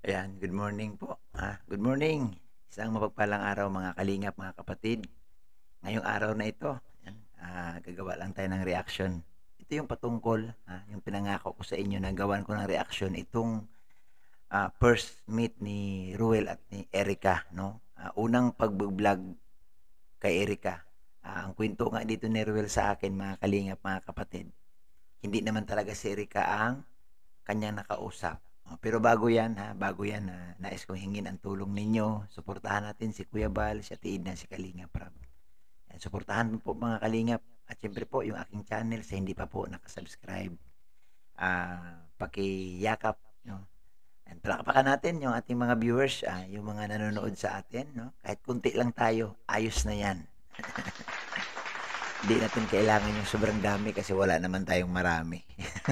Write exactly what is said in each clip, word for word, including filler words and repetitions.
Ayan, good morning po. Ah, good morning. Isang mapagpalang araw mga kalingap, mga kapatid. Ngayong araw na ito, ayan, ah, gagawa lang tayo ng reaction. Ito yung patungkol, ah, yung pinangako ko sa inyo na gawan ko ng reaction itong ah, first meet ni Ruel at ni Erica, no? Ah, unang pag-vlog kay Erica. Ah, ang kwento nga dito ni Ruel sa akin, mga kalingap, mga kapatid, hindi naman talaga si Erica ang kanyang nakausap. Oh, pero bago yan, ha, bago yan, ah, nais kong hingin ang tulong ninyo. Suportahan natin si Kuya Bal, si Ate Edna, si Kalingap Rab. Yan, suportahan mo po mga Kalingap. At syempre po, yung aking channel sa hindi pa po nakasubscribe. Ah, pakiyakap, no? And palakpakan natin yung ating mga viewers, ah, yung mga nanonood sa atin, no? Kahit kunti lang tayo, ayos na yan. Hindi natin kailangan yung sobrang dami kasi wala naman tayong marami.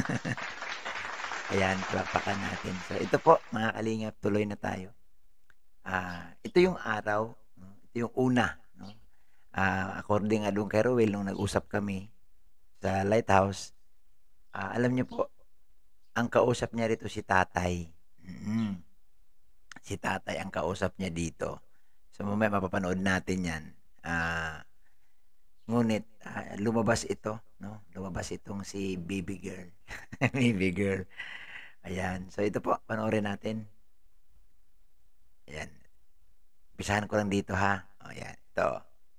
Ayan, palakpakan natin. So, ito po, mga kalingap, tuloy na tayo. Ah, ito yung araw, no? Ito yung una, no? Ah, according nga doon kay Rowell, nung nag-usap kami sa Lighthouse, ah, alam niyo po, ang kausap niya rito si Tatay. Mm-hmm. Si Tatay ang kausap niya dito. So, mamaya mapapanood natin yan. Ah, ngunit, ah, lumabas ito, no? Lumabas itong si Baby Girl. Baby Girl. Ayan. So, ito po, panoorin natin. Ayan. Pisahan ko lang dito, ha? O, ayan. Ito.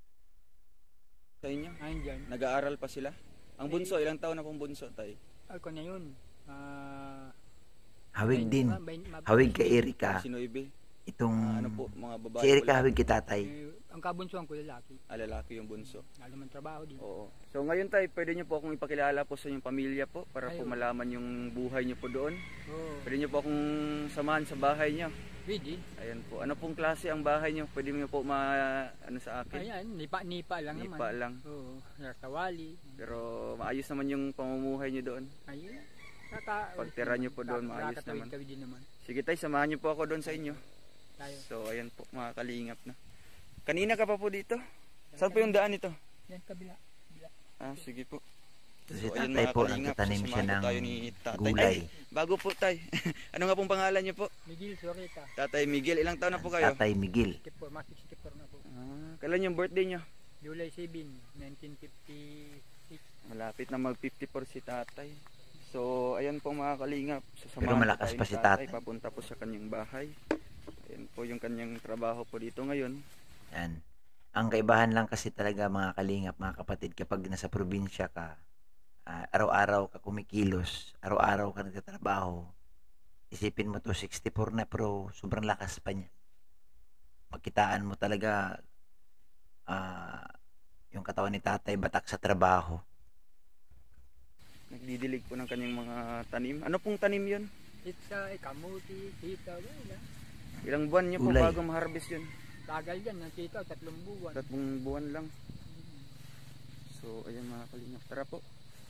Sa inyo? Ayun dyan. Nag-aaral pa sila? Ang bunso, ilang taon na pong bunso tayo? Ako na yun. Ah, Hawig bain- din. ma- bain- ma- Hawig kay Erika. Sino ibe? Itong, Ah, ano po, mga babae si Erika po hawig kay Tatay. eh, ang kabunsuan ko lalaki. Ah, lalaki yung bunso. Alam ang trabaho din. Oo. So ngayon tayo, pwede nyo po akong ipakilala po sa inyong pamilya po para po Ayun. malaman yung buhay nyo po doon. Oo. Pwede nyo po akong samahan sa bahay nyo. Pwede. Ayan po. Ano pong klase ang bahay nyo? Pwede nyo po ma... ano sa akin? Ayan, nipa-nipa lang Nipa naman. lang. Oo. Nartawali. Pero maayos naman yung pamumuhay nyo doon. Ayun. Kaka, Pagtira nyo po doon, maayos naman. Kawid din naman. Sige tayo, samahan nyo po ako doon sa inyo. Tayo. So ayan po, mga kalingap na. Kanina ka pa po dito? Saan po yung daan ito? Yan, kabila. Ah, sige po. Si So, ayun, Tatay mga po, kalingap, nagtatanim siya sasamahan ng po tayo ni Tatay. gulay. Ay, bago po tay. Ano nga pong pangalan niyo po? Miguel Sorita. Tatay Miguel, ilang taon na po kayo? Tatay Miguel. sixty-four, mas sixty-four na po. Ah, kailan yung birthday niyo? July seventh, nineteen fifty-six. Malapit na mag fifty-four si Tatay. So, ayan po mga kalingap. Sasamahan Pero po malakas tayo pa ni si Tatay. Papunta po sa kanyang bahay. Ayan po yung kanyang trabaho po dito ngayon. Yan. Ang kaibahan lang kasi talaga mga kalingap, mga kapatid, kapag nasa probinsya ka, ah, araw-araw ka kumikilos, araw-araw ka nagtatrabaho, isipin mo to sixty-four na pero sobrang lakas pa niya. Pagkitaan mo talaga ah, yung katawan ni Tatay batak sa trabaho. Nagdidilig po ng kanyang mga tanim. Ano pong tanim yun? Itsa, kamuti, sita, wala. Ilang buwan niyo po Gulay. bago ma-harvest yun? Tagal yan, ng sita, tatlong buwan. Tatlong buwan lang. So, ayan mga kalingap. Tara po.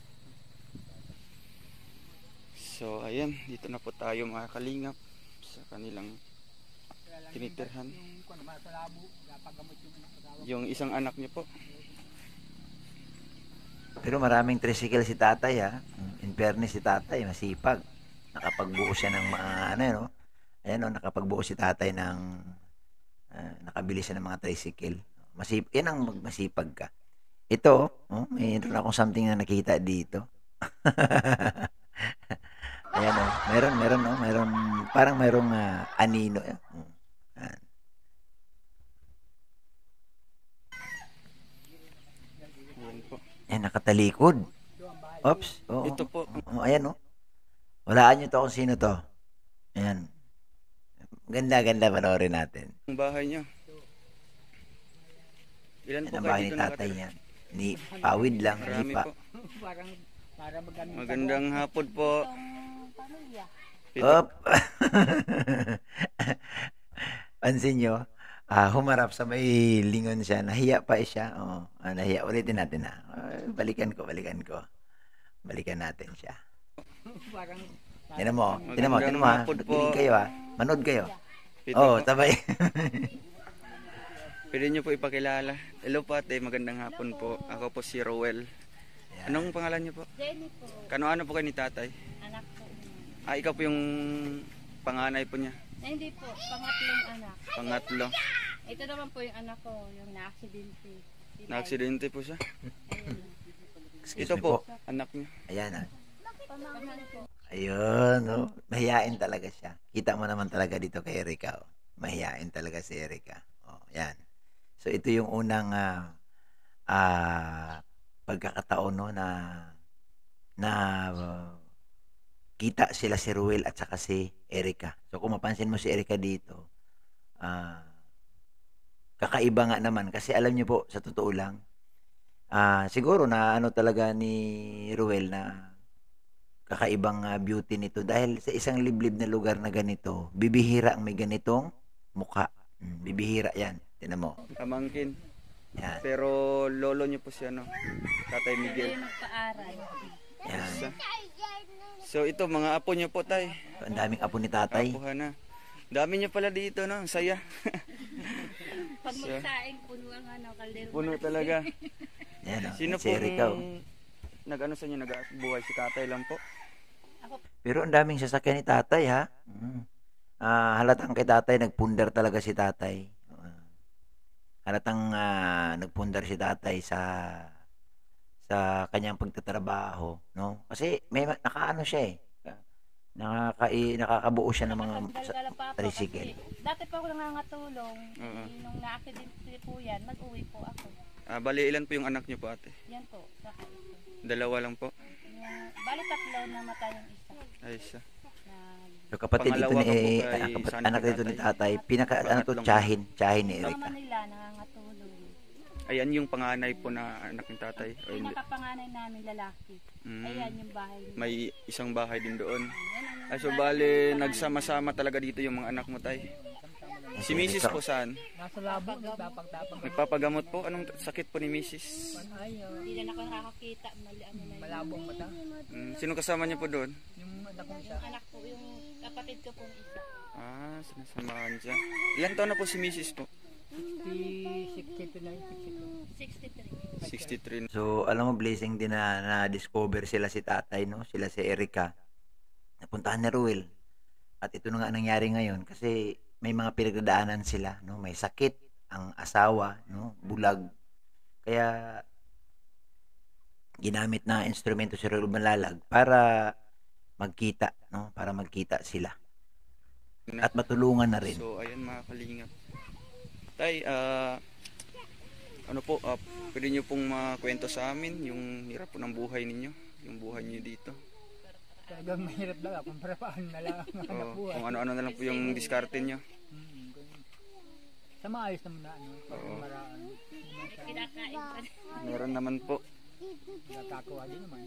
So, ayan. Dito na po tayo mga kalingap sa kanilang tinitirhan. Yung kung ano, sa labo, napagamot yung anak ko. Yung isang anak niyo po. Pero maraming tricycle si Tatay, ha. In fairness, si Tatay masipag. Nakapagbuo siya ng mga ano, no? Ayan, no, nakapagbuo si Tatay ng ah, nakabili siya ng mga tricycle. Masip, yan ang mag- masipag ka. Ito, oh, mayroon akong something na nakita dito. Ayan, oh, meron, meron, no? Meron, parang merong ah, anino. Eh. Oh, ayan. Ayan po. Ayan, nakatalikod. Oops. Oo. Ito po. Oh, ayan, oh. Walaan nyo to kung sino to. Ayan. Ganda, ganda. Panoorin natin. Ang bahay niyo. Ilan Yan po ang kayo bahay ni dito Tatay nakatira? niya. Ni Pawid lang. Marami Ni pa. po. Parang, para magandang Magandang hapon po. Pito. Op. Pansin nyo, ah, humarap sa may lingon siya. Nahiya pa siya. Oh, ah, nahiya. Ulitin natin ha. Ah, balikan ko, balikan ko. Balikan natin siya. parang, Tinan mo. Tinan mo. Tinan mo ha. hapon po. Kinig kayo ha. Manood kayo. Pito Oh, po. tabay. Pwede niyo po ipakilala. Hello po ate, magandang hapon po. Ako po si Rowell. Anong pangalan niyo po? Jenny po, Kano-ano po kayo ni tatay? anak ko. Ah, ikaw po yung panganay po niya. Na hindi po, pangatlong anak. Pangatlo. Ito naman po yung anak ko, yung na-aksidente. Si Na-aksidente po siya. Ayun. Excuse Ito me po, po. anak niya. Ayan ah. Pamangkin ko. Ayun, no? Mahiyain talaga siya. Kita mo naman talaga dito kay Erika. Oh. Mahiyain talaga si Erika. Oh, yan. So ito yung unang ah, ah, pagkakataon no na na uh, kita sila si Ruel at saka si Erika. So kung mapansin mo si Erika dito, ah kakaiba nga naman kasi alam niyo po sa totoo lang, ah siguro na ano talaga ni Ruel na kakaibang ah, beauty nito dahil sa isang liblib na lugar na ganito, bibihira ang may ganitong mukha. Mm, bibihira 'yan. Tingnan mo. Pamangkin. Yan. Pero lolo niyo po siya, no? Tatay Hindi Miguel. magpaaral. Yan. Isa. So ito, mga apo niyo po, tay. Ang daming apo ni tatay. Apuhan na. Dami niyo pala dito, no? Ang saya. Pag So, magsaing, puno ang ano, kaldero. puno talaga. Yan, oh. Sino Si po Erika, oh. nag-ano sa inyo, nag-buhay si tatay lang po? Pero ang daming sasakyan ni tatay, ha? Mm. Ah, halatang kay tatay, nagpundar talaga si tatay. Ah, halatang ah, nagpundar si tatay sa sa kanyang pagtatrabaho, no? Kasi may ma- nakaano siya eh. Nakaka nakakabuo siya ng mga sa- Dala-dala pa po tricycle. kasi dati pa ako nangangatulong. Oo. Eh, Nung na-accidente po yan, mag-uwi po ako. Ah, bali, ilan po yung anak niyo po, ate? Yan po, saka ito. Dalawa lang po. Yung, bali tatlo na mata yung isa. Ay, isa. Na, So kapatid ito Pangalawa ni ka po eh, kay kapat- San anak dito ni Tatay. tatay, pinaka ano to Pangatlong- tsahin, tsahin ni Mama Erika. nila nangangatulong. Ayan yung panganay po na anak ng tatay. O hindi? Pinakapanganay namin lalaki. Mm. Ayan yung bahay nila. May isang bahay din doon. Yan ang Ay, so bahay bali, ng panganay. nagsama-sama talaga dito yung mga anak mo, tay. Si Missus po saan? Nasa labo, nagtapag-tapag. Nagpapagamot po? Anong sakit po ni Missus? Ay, uh, Hindi na ako nakakakita. Mali, ano na yun. malabo ang mata. Mm, sino kasama niyo po doon? Yung anak ko siya, Yung anak ko, yung kapatid ko pong isa. Ah, sinasamahan siya. Ilan taon na po si Missus po? sixty-six na yun, sixty-two. sixty-three. sixty-three. So, alam mo, blessing din na na-discover sila si tatay, no? Sila si Erika. Napuntahan ni Ruel. At ito na nga nangyari ngayon kasi may mga pinagdadaanan sila, no? May sakit ang asawa, no? Bulag. Kaya ginamit na instrumento si Ruel Malalag para magkita, no? Para magkita sila. At matulungan na rin. So, ayan mga kalingap. Tay, ah, ano po, ah, pwede nyo pong makwento sa amin yung hirap po ng buhay ninyo, yung buhay niyo dito. Talagang mahirap lang ako, para paano na lang ang anak O, buhay. kung ano-ano na lang po yung diskarte nyo. Hmm, ganun. Sa maayos naman na ano, para Oo. maraan. Kinakain pa. Meron naman po. Nakakuha din naman.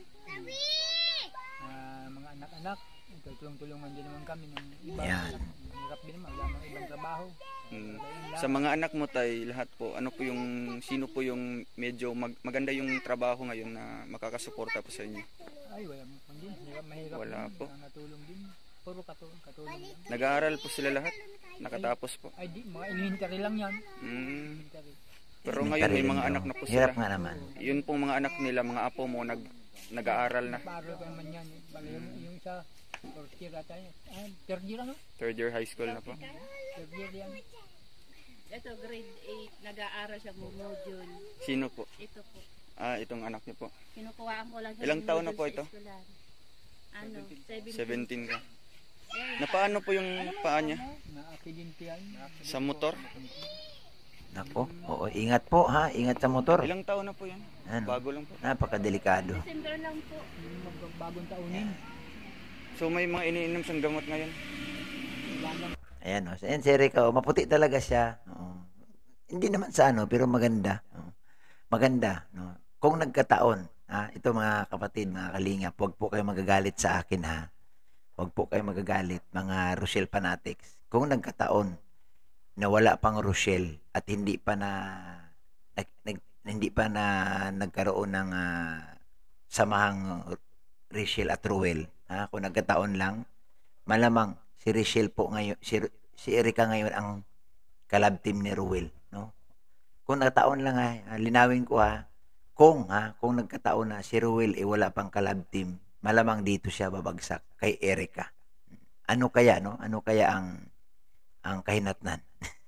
Ah, mga anak-anak, tulong-tulungan din naman kami ng iba. Yan. Hirap din naman, wala mga ibang trabaho. Mm. Sa mga anak mo, tay, lahat po, ano po yung, sino po yung medyo mag- maganda yung trabaho ngayon na makakasuporta po sa inyo? Ay, wala mo pang din. Hirap, mahirap Wala din. po. Natulong din. Puro katulong, katulong din. Nag-aaral po sila lahat? Nakatapos po? Ay, di, mga elementary lang yan. Mm. Elementary. Pero ngayon may mga Elementary anak din na po yun. Hirap sila. nga naman. Yun pong mga anak nila, mga apo mo, nag, nag-aaral na. Paaral ko naman yan. Eh. Bali, yung, yung isa, first year ata yan. Ah, third year ano? Third year high school na po. Third year yan. Ito, grade eight. Nag-aaral siya mo module. Sino po? Ito po. Ah, itong anak niyo po. Kinukuhaan ko lang siya Ilang ng taon na module po sa ito? eskwelahan. Ano? seventeen. seventeen ka. Ayun. Napaano po yung paa niya? Na-accidente yan. Sa motor? Nako, oo, ingat po ha, ingat sa motor. Ilang taon na po yan? Ano? Bago lang po. Napakadelikado. December lang po. Yung magbagong taunin. So may mga iniinom siyang gamot ngayon? Wala lang. Ayan o, ayan si Erika, oh, maputi talaga siya. Oo. Hindi naman sa ano, pero maganda. Oo. Maganda, no. Kung nagkataon, ha, ito mga kapatid, mga kalingap, huwag po kayo magagalit sa akin ha. Huwag po kayo magagalit, mga Rochelle fanatics. Kung nagkataon na wala pang Rochelle at hindi pa na nag, nag- hindi pa na nagkaroon ng ah, samahang Rochelle at Ruel, ha, kung nagkataon lang, malamang si Rochelle po ngayon, si, si Erika ngayon ang kalab team ni Ruel, no? Kung nagkataon lang ha, ah, linawin ko ha, kung ha, kung nagkataon na si Ruel eh wala pang kalab team, malamang dito siya babagsak kay Erika. ano kaya, no? Ano kaya ang ang kahinatnan?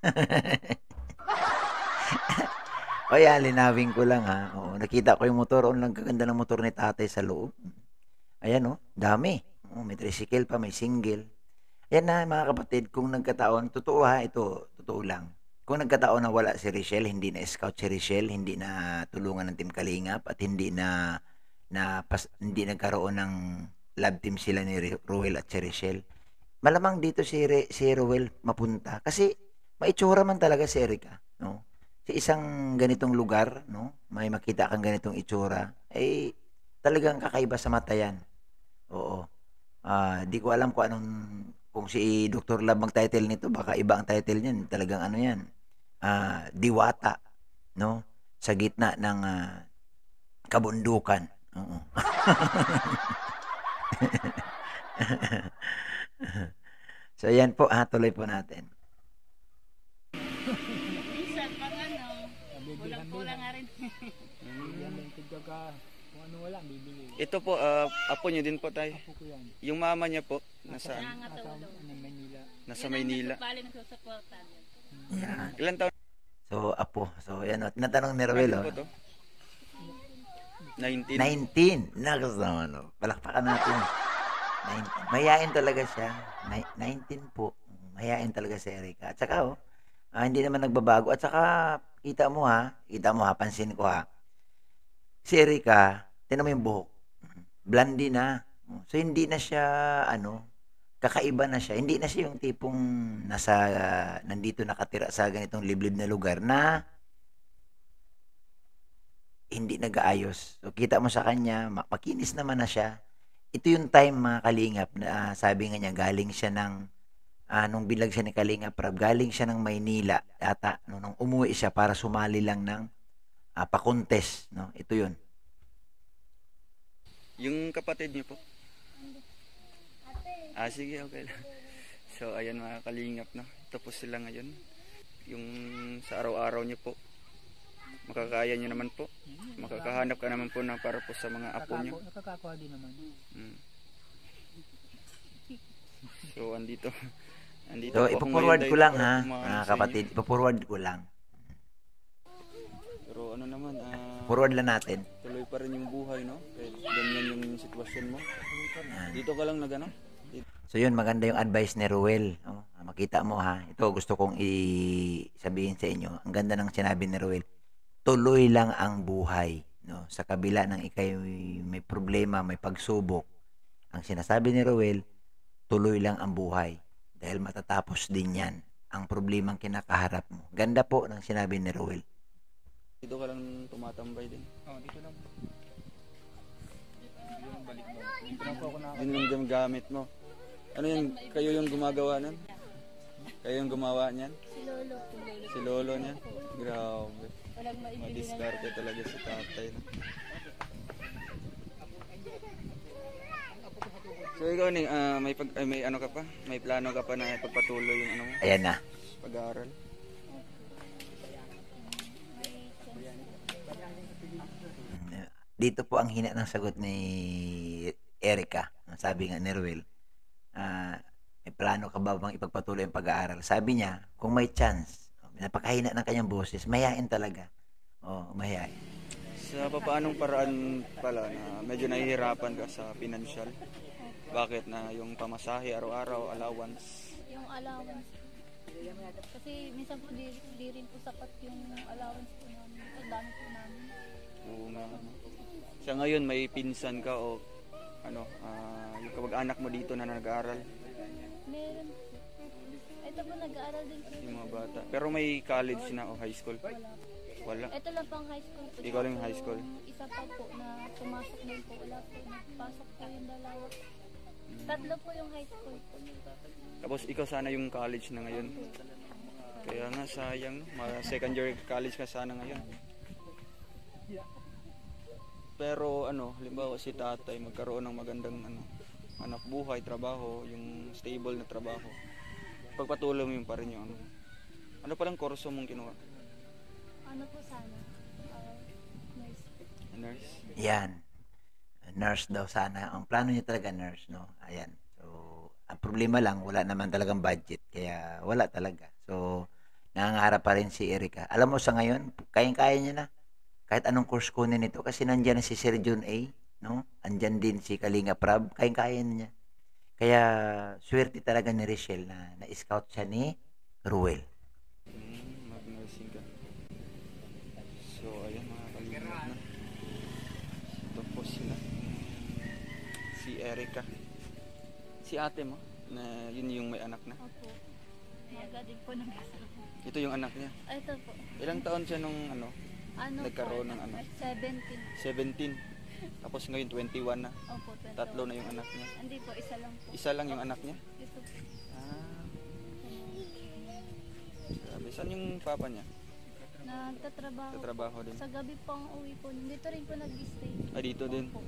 O yan, linawin ko lang ha. Oo, nakita ko yung motor. Oh, ang gaganda ng motor ni tatay sa loob. Ayan oh, dami. Oh, may tricycle pa, may single. Yan na mga kapatid, kung nagkataon, totoo ha, ito, totoo lang. Kung nagkataon na wala si Richelle, hindi na scout si Richelle, hindi na tulungan ng Team Kalingap at hindi na, na pas, hindi nagkaroon ng love team sila ni Ruel at si Richelle, malamang dito si, Re, si Ruel mapunta. Kasi maitsura man talaga si Erica. No? Sa isang ganitong lugar, no, may makita kang ganitong itsura, eh, talagang kakaiba sa mata yan. Oo. Ah, di ko alam kung anong kung si Doctor Love mag-title nito, baka iba ang title niyan. Talagang ano yan, ah, diwata, no? Sa gitna ng ah, kabundukan. Oo. So yan po, ha, tuloy po natin. Minsan, pang ano, Bibilihan kulang-kulang nga rin. Yan lang tigdaga. Kung ano wala, bibili. Ito po, ah, apo nyo din po tayo. Apo ko yan. Yung mama niya po, nasaan? Nangataw Nasa daw. ano, Manila. Nasa Maynila. Bali nagsusuportan. Yan. Ilan taon So, apo. So, yan o. Tinatanong ni Ruel, natin o. po to? nineteen. nineteen. Nakas naman, o. Palakpakan natin. nineteen. Mayain talaga siya. Ni- nineteen po. Mayain talaga si Erica. At saka, oh, ah, hindi naman nagbabago. At saka, kita mo ha, kita mo ha, pansin ko ha. Si Erica, tinan mo yung buhok. Blondie na. So, hindi na siya, ano, kakaiba na siya. Hindi na siya yung tipong nasa, ah, nandito nakatira sa ganitong liblib na lugar na hindi nag-aayos. So, kita mo sa kanya, ma- makinis naman na siya. Ito yung time, mga kalingap, na ah, sabi nga niya, galing siya ng, ah, nung bilag siya ni Kalingap Rab, galing siya ng Maynila, ata, no, nung umuwi siya para sumali lang ng ah, pa-contest, no? Ito yun. Yung kapatid niyo po? Ah, sige, okay lang. So, ayan mga kalingap, no? Ito po sila ngayon. Yung sa araw-araw niyo po, makakaya niyo naman po. Makakahanap ka naman po na para po sa mga apo niyo. Nakakakuha, nakakakuha din naman. Mm. So, andito. Andito So, po ako ipaporward ngayon ko dahil lang para ha, kumain mga sa inyo. kapatid. Ipaporward ko lang. Pero ano naman, ah, Forward lang natin. tuloy pa rin yung buhay, no? Kahit ganyan yung sitwasyon mo. Yan. Dito ka lang nagano? So yun, maganda yung advice ni Ruel. Oh, makita mo ha. Ito gusto kong i-sabihin sa inyo. Ang ganda ng sinabi ni Ruel. Tuloy lang ang buhay. No? Sa kabila ng ikay may problema, may pagsubok. Ang sinasabi ni Ruel, tuloy lang ang buhay. Dahil matatapos din yan ang problemang kinakaharap mo. Ganda po ng sinabi ni Ruel. Dito ka lang tumatambay din. Oh, dito lang. Dito lang balik mo. Dito lang po ako na. Yun yung gam- gamit mo. Ano yun? Kayo yung gumagawa nun? Kayo yung gumawa niyan? Si Lolo. Si Lolo. Si lolo niya? Grabe. Walang maibili na Madiskarte talaga si tatay. No? So ikaw Ning, ah, may pag, ay, may ano ka pa? May plano ka pa na pagpatuloy yung ano mo? Ayan na. Pag-aaral? Dito po ang hina ng sagot ni Erica. Sabi nga ni Ruel, ah, may plano ka ba bang ipagpatuloy ang pag-aaral? Sabi niya, kung may chance, napakahina ng kanyang boses, mayain talaga. Oh, mayain. Sa papaanong paraan pala na medyo nahihirapan ka sa financial? Bakit na yung pamasahe araw-araw, allowance? Yung allowance. Kasi minsan po di, di rin po sapat yung allowance po namin. Ang dami po namin. Oo nga. Ano. Sa ngayon may pinsan ka o ano, ah, yung kamag-anak mo dito na nag-aaral, Meron po. Ito po nag-aaral din po. yung mga bata. Pero may college na o high school? Wala. Wala. Ito lang pang high school po. Ikaw lang yung high school? Yung isa pa po na pumasok din po. Wala po. Nagpasok po yung dalawa. Tatlo po yung high school po. Tapos ikaw sana yung college na ngayon. Kaya nga sayang, no? Ma- second year college ka sana ngayon. Pero ano, halimbawa si tatay magkaroon ng magandang ano, anak buhay, trabaho, yung stable na trabaho. Pagpatuloy mo yung pa rin yung ano. Ano palang kurso mong kinuha? Ano po sana? Uh, nurse. Nurse? Yan. Nurse daw sana. Ang plano niya talaga nurse, no? Ayan. So, Ang problema lang, wala naman talagang budget, kaya wala talaga. So, nangangarap pa rin si Erica. Alam mo sa ngayon, kayang-kaya niya na. Kahit anong course kunin nito, kasi nandiyan na si Sir John A, no? Andyan din si Kalinga Prab, kayang-kaya niya. Kaya, swerte talaga ni Richelle na na-scout siya ni Ruel. Hmm, mag-nursing ka. So, ayan mga kalingap na. Ito po sila. Si Erica. Si ate mo, na yun yung may anak na. Opo. Maga din po ng kasama. Ito yung anak niya. Ay, ito po. Ilang taon siya nung ano, Ano nagkaroon po? ng ano? seventeen. seventeen. Tapos ngayon twenty-one na. Opo, twenty-one. Tatlo na yung anak niya. Hindi po, isa lang po. Isa lang yung anak niya. Ito po. Ah, grabe. Saan yung papa niya? Nagtatrabaho. Tatrabaho din. Sa gabi pang uwi po. Dito rin po nag-stay. Ah, dito din. Opo.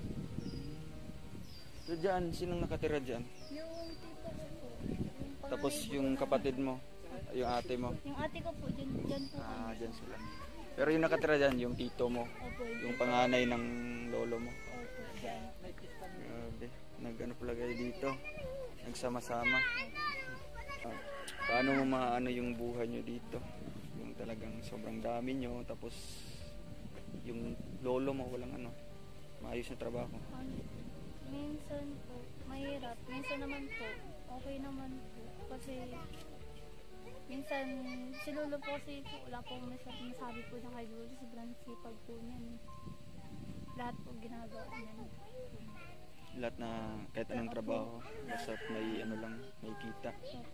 So dyan, sinong nakatira dyan? Yung tito ko po. Yung panganay Tapos po yung na- kapatid mo, yung ate mo. Yung ate ko po, dyan, dyan po Ah, kami. dyan sila. Pero yung nakatira dyan, yung tito mo, Opo, yung panganay ng lolo mo. Opo, dyan. Grabe. Nag-ano pala kayo dito? Nagsama-sama. Ah, paano mo maano yung buhay nyo dito? Yung talagang sobrang dami nyo, tapos yung lolo mo walang ano, maayos na trabaho. Ano, minsan po, mahirap. Minsan naman po, okay naman po. Kasi, minsan, si Lolo po kasi po, wala po masabi, masabi po niya kay Lolo. Sobrang sipag po niyan. Lahat po ginagawa niya. Lahat na kahit anong trabaho, basta may ano lang, may kita.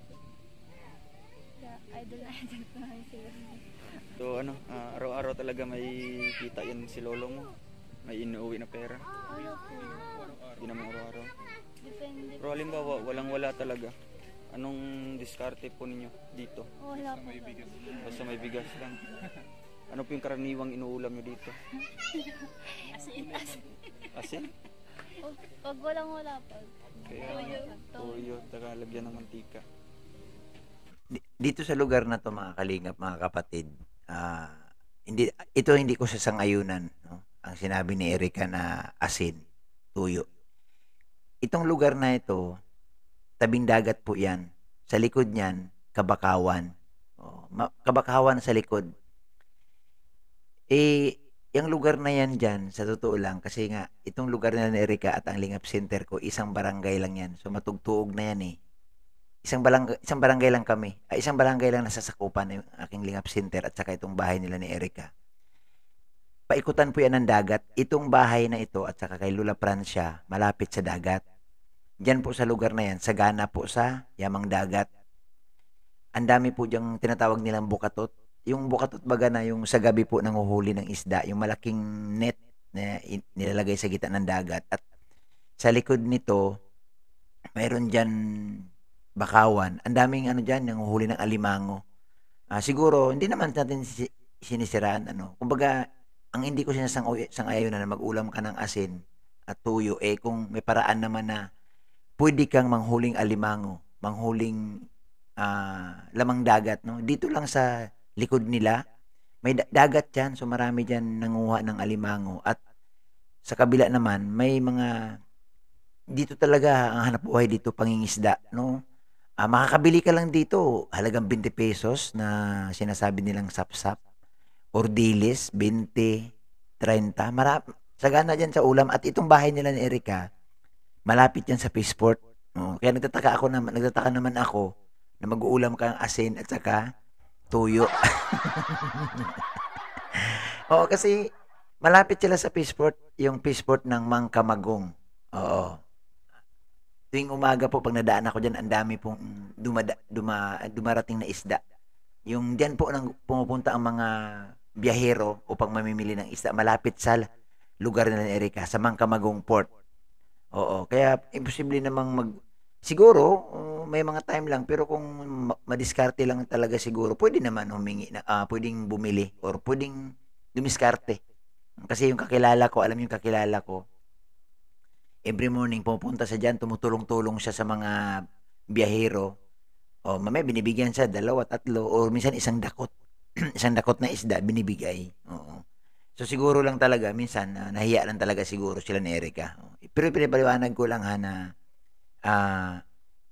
Kaya, idol na idol po namin si Lolo. So ano, ah, araw-araw talaga may kita yan si lolo mo. May inuwi na pera. Ano po, Hindi naman araw-araw. depende. Pero halimbawa, walang-wala talaga. Anong diskarte po ninyo dito? Wala po. Basta may bigas lang. Ano po yung karaniwang inuulam nyo dito? Asin, asin. Asin? Pag, pag walang wala pa. Kaya Toyo. toyo, taka lagyan ng mantika. Di- Dito sa lugar na to mga kalingap, mga kapatid, ah, hindi, ito hindi ko sasang-ayunan, no? Ang sinabi ni Erica na asin, tuyo. Itong lugar na ito, tabing dagat po yan. Sa likod niyan, Kabakawan. Oh, ma- Kabakawan sa likod. Eh, yung lugar na yan dyan, sa totoo lang, kasi nga, itong lugar na ni Erica at ang Lingap Center ko, isang barangay lang yan. So, matugtuog na yan eh. Isang barangay, isang barangay lang kami. Ay, isang barangay lang nasasakupan ng aking Lingap Center at saka itong bahay nila ni Erica. Paikutan po yan ng dagat. Itong bahay na ito at saka kay Lula Francia, malapit sa dagat. Diyan po sa lugar na yan, sagana po sa yamang dagat. Ang dami po diyang tinatawag nilang bukatot. Yung bukatot baga na yung sa gabi po nanguhuli ng isda, yung malaking net na in- nilalagay sa gitna ng dagat. At sa likod nito, mayroon dyan bakawan. Ang daming ano dyan, nanguhuli ng alimango. Ah, siguro, hindi naman natin si- sinisiraan. Ano. Kumbaga, ang hindi ko sinasang-ayon na mag-ulam ka ng asin at tuyo, eh kung may paraan naman na pwede kang manghuling alimango, manghuling ah, lamang dagat, no? Dito lang sa likod nila, may da- dagat dyan, so marami dyan nanguha ng alimango. At sa kabila naman, may mga, dito talaga, ang hanap buhay dito, pangingisda, no? Ah, makakabili ka lang dito, halagang twenty pesos na sinasabi nilang sapsap, or dilis, twenty, thirty, marami, sagana dyan sa ulam. At itong bahay nila ni Erica, malapit yan sa Peaceport. Oh, kaya nagtataka ako naman, nagtataka naman ako na mag-uulam ka ng asin at saka tuyo. Oo, kasi malapit sila sa Peaceport, yung Peaceport ng Mangkamagong. Oo. Tuwing umaga po, pag nadaan ako dyan, ang dami pong dumada, duma, dumarating na isda. Yung dyan po nang pumupunta ang mga biyahero upang mamimili ng isda, malapit sa lugar nila ni Erica, sa Mangkamagong Port. Oo, kaya imposible namang mag siguro uh, may mga time lang, pero kung ma- madiskarte lang talaga siguro, pwede naman humingi na ah, pwedeng bumili or pwedeng dumiskarte. Kasi yung kakilala ko, alam yung kakilala ko, every morning pupunta sa diyan, tumutulong-tulong siya sa mga biyahero. O mamaya binibigyan siya dalawa, tatlo, o minsan isang dakot. Isang dakot na isda binibigay. Oo. So siguro lang talaga, minsan ah, nahiya lang talaga siguro sila ni Erica. Oo. Pero pinapaliwanag ko lang ha na ah,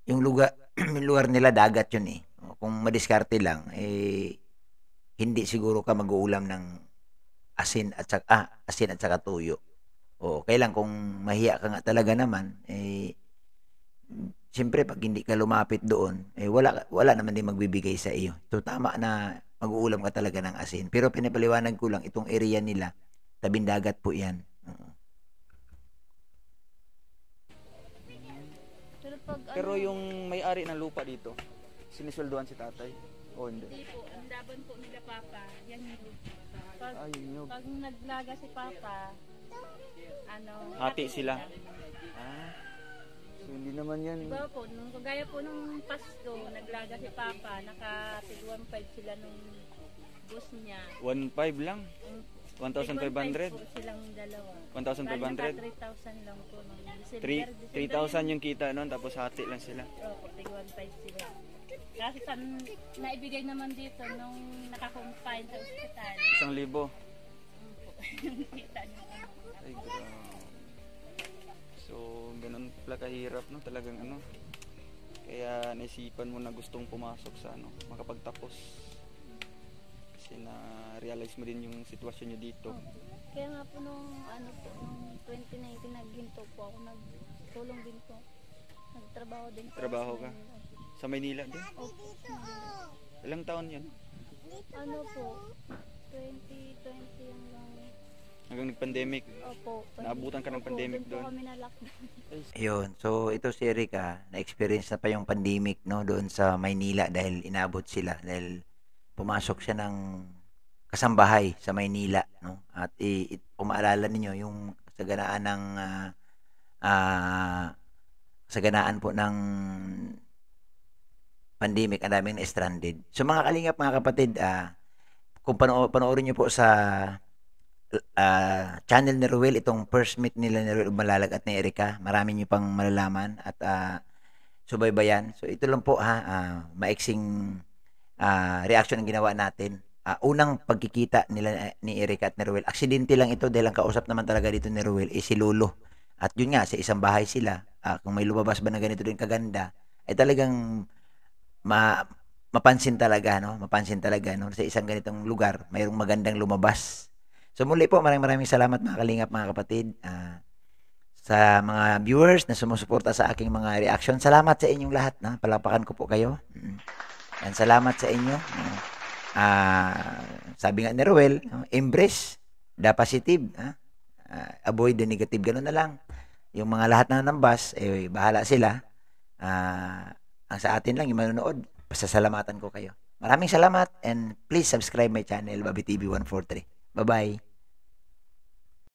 yung lugar yung lugar nila dagat yun eh. O, kung madiskarte lang, eh, hindi siguro ka mag-uulam ng asin at saka, ah, asin at saka tuyo. O, kailan kung mahiya ka nga talaga naman, eh, siyempre pag hindi ka lumapit doon, eh, wala, wala naman din magbibigay sa iyo. So, tama na mag-uulam ka talaga ng asin. Pero pinapaliwanag ko lang, itong area nila, tabing dagat po yan. Oo. Pero pag Pero ano, yung may-ari ng lupa dito, sinisweldohan si tatay? O hindi? Hindi po, ang laban po nila Papa, yan yung pag, Ay, yun. pag naglaga si Papa, ano, Hati sila. Ah, so hindi naman yan. Diba po, nung kagaya po nung Pasko, naglaga si Papa, naka one five sila nung boss niya. one five lang? one thousand five hundred? po silang dalawa. one thousand five hundred? three thousand lang po nung December. three December thousand yung kita noon, tapos hati lang sila. Opo, tig one five sila. Kasi san, naibigay naman dito nung naka-confine sa ospital. Isang libo. Yung kita niyo. Ay, grabe. So, ganun pala kahirap, no? Talagang ano. Kaya naisipan mo na gustong pumasok sa ano, makapagtapos. Kasi na-realize mo din yung sitwasyon nyo dito. kaya nga po nung ano po, nung twenty nineteen nagginto po ako, nagtulong din po. Nagtrabaho din po. Trabaho sa ka? Manila. Sa Maynila din. Opo, sa Manila. Ilang taon yun? Ano po, twenty twenty hanggang, Hanggang nag-pandemic. opo. Naabutan ka ng Opo, pandemic doon. doon. po kami na-lockdown. Ayun. So, ito si Erika, na-experience na pa yung pandemic, no, doon sa Maynila dahil inabot sila. Dahil pumasok siya ng kasambahay sa Maynila, no? At i, i, kung maalala ninyo, yung saganaan ng, ah, ah, saganaan po ng pandemic, ang daming na-stranded. So, mga kalingap, mga kapatid, ah, kung pano panoorin nyo po sa ah, channel ni Ruel, itong first meet nila ni Ruel Malalag at ni Erika, marami nyo pang malalaman at ah, subaybayan. So ito lang po ha, ah, maiksing ah, reaction ang ginawa natin. Ah, unang pagkikita nila eh, ni Erika at ni Ruel. Aksidente lang ito dahil ang kausap naman talaga dito ni Ruel is si Lolo. At yun nga, sa isang bahay sila, ah, kung may lumabas ba na ganito din kaganda, ay talagang ma mapansin talaga, no? Mapansin talaga, no? Sa isang ganitong lugar, mayroong magandang lumabas. So muli po, maraming maraming salamat mga kalingap, mga kapatid. Ah, sa mga viewers na sumusuporta sa aking mga reaction, salamat sa inyong lahat. Na? Palapakan ko po kayo. Mm. Yan, salamat sa inyo. Mm. Ah, sabi nga ni Ruel, no? Embrace the positive. Ha? Ah, avoid the negative. Ganun na lang. Yung mga lahat na nambas, eh, bahala sila. Ah, ang sa atin lang, yung manonood, pasasalamatan ko kayo. Maraming salamat and please subscribe my channel, Bobby T V one four three. Bye-bye.